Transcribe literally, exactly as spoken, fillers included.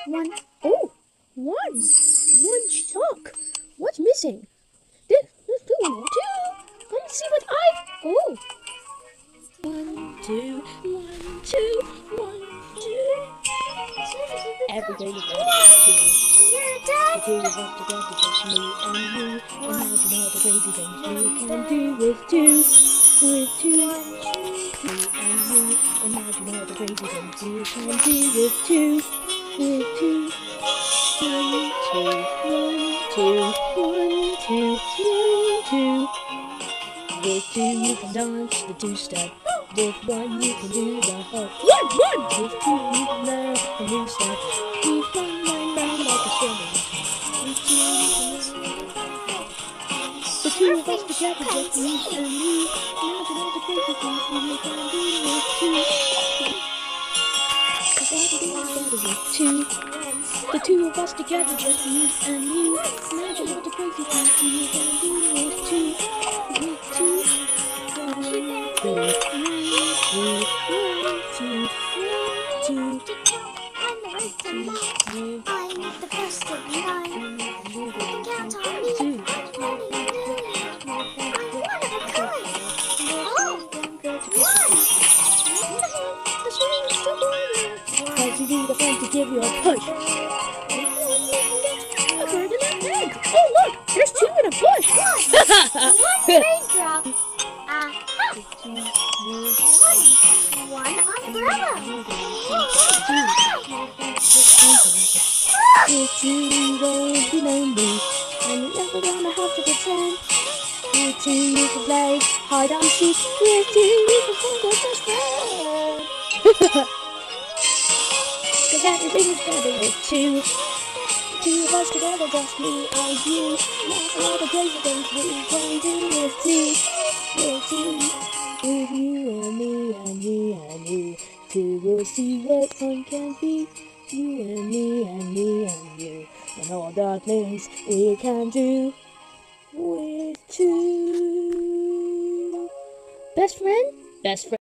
one. Oh, one. One sock. What's missing? This, this two, two. Let me see what I. Oh. One, two, one, two, one, two. Everything is ready to The two of us together, just me and you. Imagine all the crazy things we can do with two. With two. Me and you. Imagine all the crazy things we can do with two. With two. One, two, one, two, one, two, one, two. With two you can dance the two-step. With one you can do the hop. One, one. With two you can learn a new step. Keep one line round like a spinning. With two you can The two of us together, just me and you. Imagine all the crazy things we can do with two. With two. The two of us together, just me and you. Imagine all the crazy things we can do with two. With two. One, two, one, two, one, two, one, two. I'm the rest of mine. I'm the first of nine. You can count on me. I'm one of a kind. Oh, one. The swing's too long. Cause you need a friend to give you a push. A bird in a egg. Oh look, there's two in a bush. One raindrop. Aha. One umbrella. With two you won't be lonely, and you're never gonna have to pretend. With two you can play hide and seek. With two you can find your best friend. Cause everything's better with two. Two of us together, just me and you. Now all the crazy things we can do with two. With two. With you and me and you and you. Two will see what fun can be. You and me and me and you. And all the things we can do with two. Best friend? Best friend.